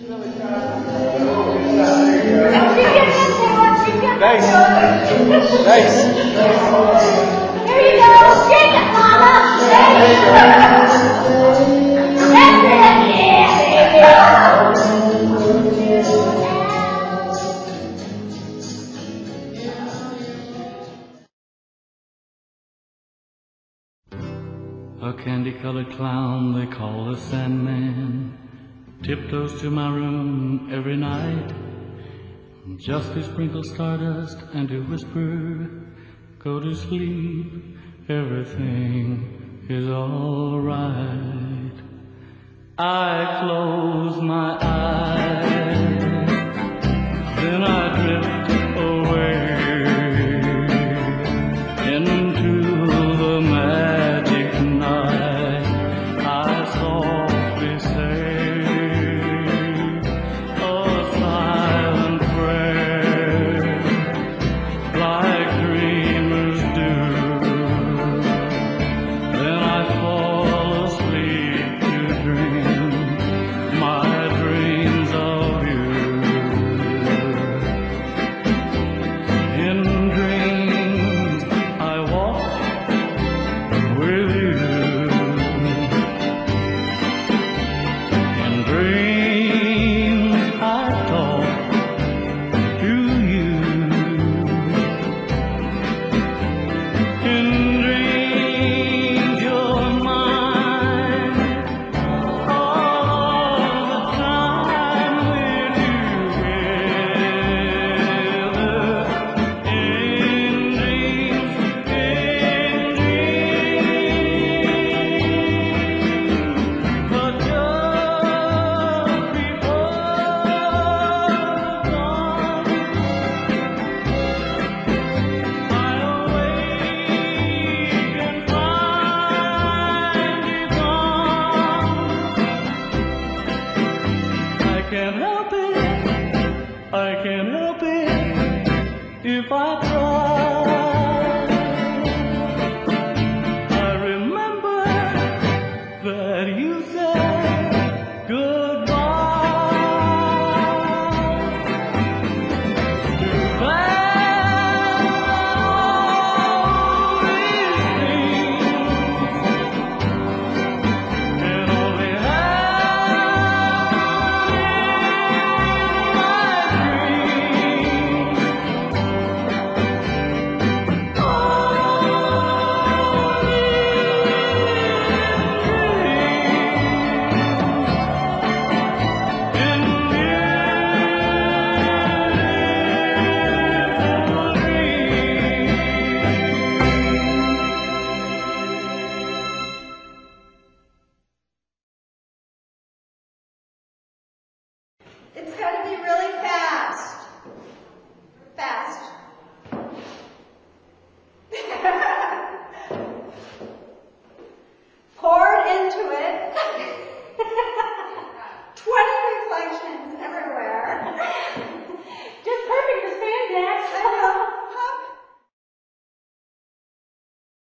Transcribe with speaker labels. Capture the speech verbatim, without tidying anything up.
Speaker 1: Nice. Nice.
Speaker 2: Here you go. Take it, Mama. There you go. That's it. Yeah,
Speaker 3: A candy-colored clown they call the Sandman tiptoes to my room every night, just to sprinkle stardust and to whisper, go to sleep, everything is all right. I close